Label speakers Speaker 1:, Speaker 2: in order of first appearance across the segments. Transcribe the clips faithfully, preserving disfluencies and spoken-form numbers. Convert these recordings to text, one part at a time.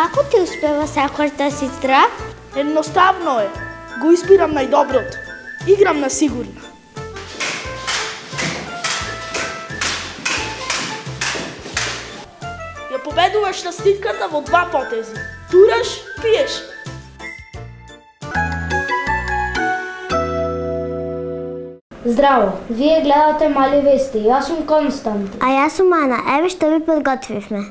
Speaker 1: Како ти успева секогаш да си здрав?
Speaker 2: Едноставно е. Го избирам најдоброто. Играм на сигурно. Ја победуваш на ститката во два потези. Тураш, пиеш.
Speaker 3: Здраво, вие гледате Мали вести, јас сум Констант.
Speaker 1: А јас сум Ана, еве што ви подготвивме.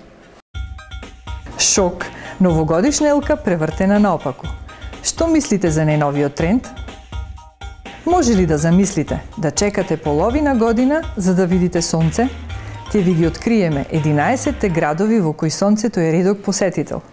Speaker 4: Шок, новогодишна елка превртена наопаку. Што мислите за најновиот тренд? Може ли да замислите да чекате половина година за да видите сонце? Ќе ви ги откриеме единаесетте градови во кои сонцето е редок посетител.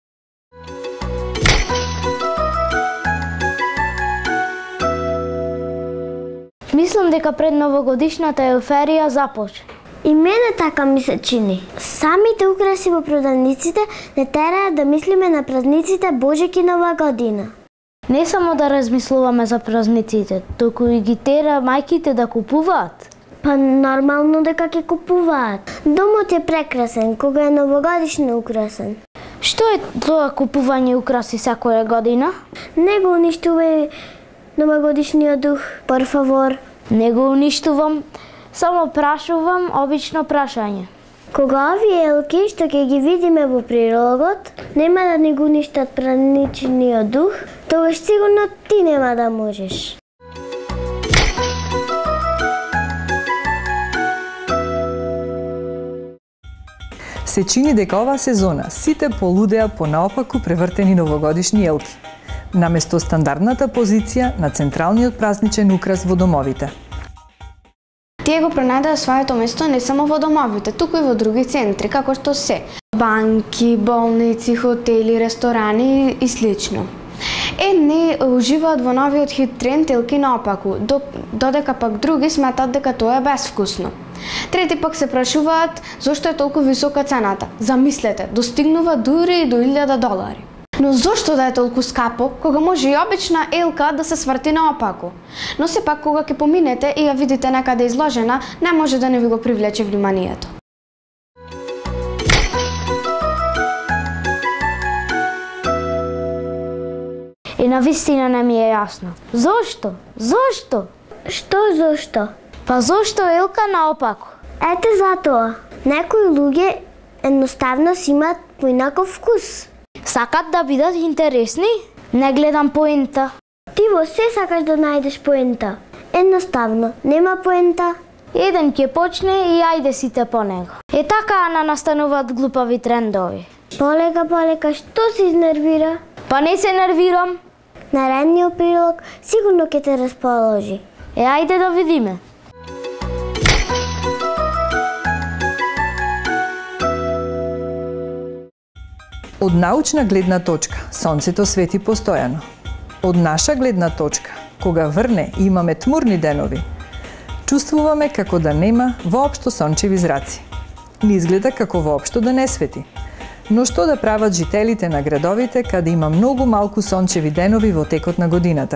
Speaker 3: Мислам дека пред новогодишната еуферија започне.
Speaker 1: И мене така ми се чини. Самите украси во продавниците не тераат да мислиме на празниците Божек и Нова година.
Speaker 3: Не само да размислуваме за празниците, туку и ги тера мајките да купуваат.
Speaker 1: Па нормално дека ќе купуваат. Домот е прекрасен кога е новогодишно украсен.
Speaker 3: Што е тоа купување украси секоја година?
Speaker 1: Не го уништувај новогодишниот дух, por favor.
Speaker 3: Не го уништувам, само прашувам обично прашање.
Speaker 1: Кога овие елки што ќе ги видиме во прилогот, нема да ни го уништат праничниот дух, тогаш сигурно ти нема да можеш.
Speaker 4: Се чини дека оваа сезона сите полудеа по наопаку превртени новогодишни елки, наместо стандардната позиција на централниот празничен украс во домовите.
Speaker 5: Тие го пронајдоа своето место не само во домовите, туку и во други центри, како што се банки, болници, хотели, ресторани и слично. Едни уживаат во новиот хит тренд елки наопаку, додека пак други сметат дека тоа е безвкусно. Трети пак се прашуваат зошто е толку висока цената. Замислете, достигнува дури и до илјада долари. Но зошто да е толку скапо, кога може и обична елка да се сврти наопаку? Но сепак кога ќе поминете и ја видите некаде изложена, не може да не ви го привлече вниманието.
Speaker 3: И навистина не ми е јасно. Зошто? Зошто?
Speaker 1: Што зошто?
Speaker 3: Па зошто елка наопаку?
Speaker 1: Ете затоа. Некои луѓе едноставно си имаат поинаков вкус.
Speaker 3: Сакат да бидат интересни? Не гледам поента.
Speaker 1: Ти во се сакаш да најдеш поента. Едноставно, нема поента.
Speaker 3: Еден ќе почне и ајде сите по него. Е така Ана настануваат глупави трендови.
Speaker 1: Полека, полека, што се изнервира?
Speaker 3: Па не се нервирам.
Speaker 1: Наредниот прилог сигурно ќе те расположи.
Speaker 3: Е, ајде да видиме.
Speaker 4: Од научна гледна точка, сонцето свети постојано. Од наша гледна точка, кога врне и имаме тмурни денови, чувствуваме како да нема воопшто сончеви зраци. Не изгледа како воопшто да не свети. Но што да прават жителите на градовите каде има многу малку сончеви денови во текот на годината?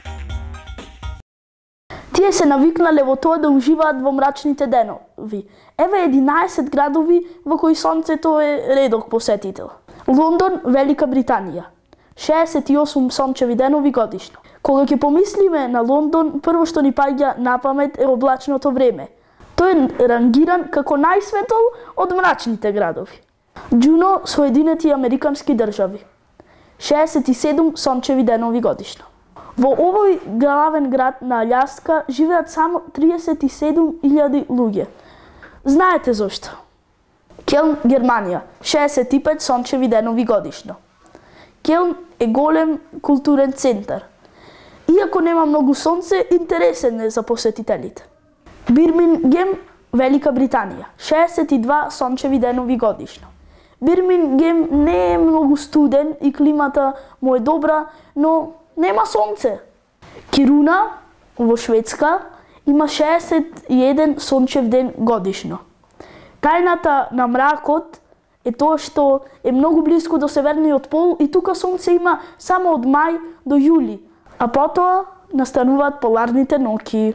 Speaker 2: Тие се навикнале во тоа да уживаат во мрачните денови. Еве единаесет градови во кои сонцето е редок посетител. Лондон, Велика Британија. шеесет и осум сончеви денови годишно. Кога ќе помислиме на Лондон, прво што ни паѓа на памет е облачното време. Тој е рангиран како најсветол од мрачните градови. Џуно, Соединети Американски држави. шеесет и седум сончеви денови годишно. Во овој главен град на Алјаска живеат само триесет и седум илјади луѓе. Знаете зошто? Келн, Германија, шеесет и пет сончеви денови годишно. Келн е голем културен центар. Иако нема многу сонце, интересен е за посетителите. Бирмингем, Велика Британија, шеесет и два сончеви денови годишно. Бирмингем не е многу студен и климата му е добра, но нема сонце. Кируна, во Шведска, има шеесет и еден сончев ден годишно. Тајната на мракот е тоа што е многу близко до северниот пол и тука сонце има само од мај до јули, а потоа настануваат поларните ноќи.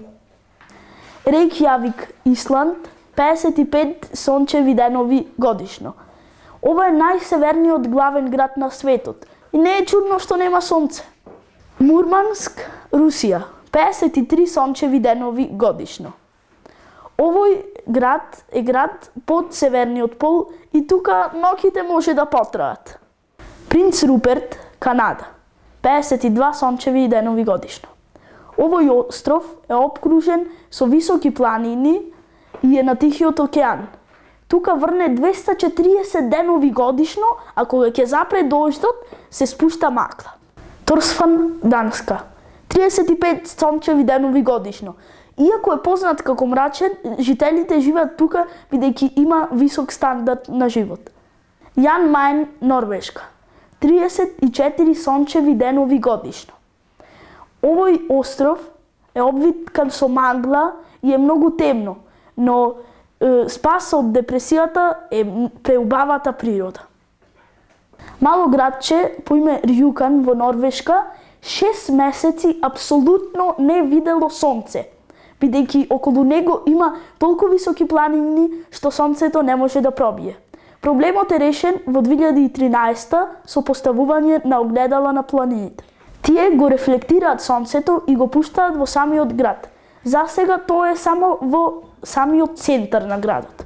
Speaker 2: Рејкјавик, Исланд, пеесет и пет сончеви денови годишно. Ова е најсеверниот главен град на светот и не е чудно што нема сонце. Мурманск, Русија, педесет и три сончеви денови годишно. Овој град е град под северниот пол и тука ноќите може да потраат. Принц Руперт, Канада, педесет и два сончеви денови годишно. Овој остров е опкружен со високи планини и е на Тихиот океан. Тука врне двеста четириесет денови годишно, а кога ќе запре дождот, се спушта макла. Торсфан, Данска, триесет и пет сончеви денови годишно. Иако е познат како мрачен, жителите живеат тука бидејќи има висок стандард на живот. Јан Мајн, Норвешка, триесет и четири сончеви денови годишно. Овој остров е обвиткан со магла и е многу темно, но е, спас од депресијата е преубавата природа. Мало градче по име Рјукан во Норвешка шест месеци апсолутно не видело сонце, бидејќи околу него има толку високи планини што сонцето не може да пробие. Проблемот е решен во две илјади и тринаесетта со поставување на огледала на планините. Тие го рефлектираат сонцето и го пуштаат во самиот град. За сега тоа е само во самиот центар на градот.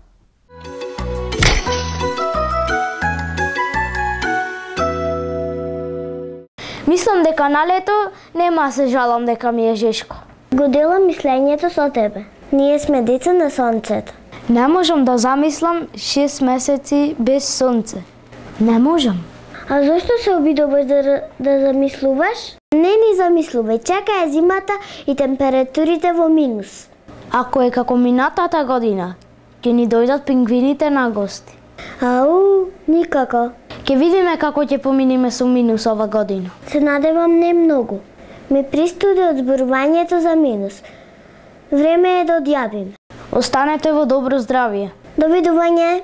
Speaker 3: Мислам дека на лето нема се жалам дека ми е жешко.
Speaker 1: Го делам мислењето со тебе. Ние сме деца на сонцето.
Speaker 3: Не можам да замислам шест месеци без сонце. Не можам.
Speaker 1: А зошто се обидуваш да, да замислуваш? Не ни замислувај, чака е зимата и температурите во минус.
Speaker 3: Ако е како минатата година, ќе ни дојдат пингвините на гости.
Speaker 1: Ау, никако.
Speaker 3: Ќе видиме како ќе поминиме со минус ова година.
Speaker 1: Се надевам не многу. Ми пристуди од зборувањето за минус. Време е да одјавим.
Speaker 3: Останете во добро здравје.
Speaker 1: Довидување.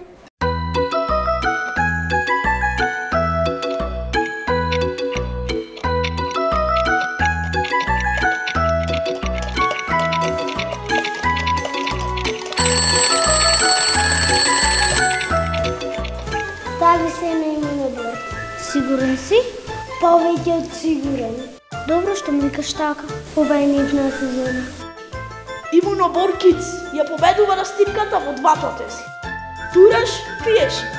Speaker 1: Стави се на имуноброд.
Speaker 3: Сигурен си?
Speaker 1: Повеќе од сигурен.
Speaker 3: Добро што му викаш така.
Speaker 1: Ова е нивна сезона.
Speaker 2: Имунобор Кидс ја победува на стипката во два потези. Тураш, пиеш.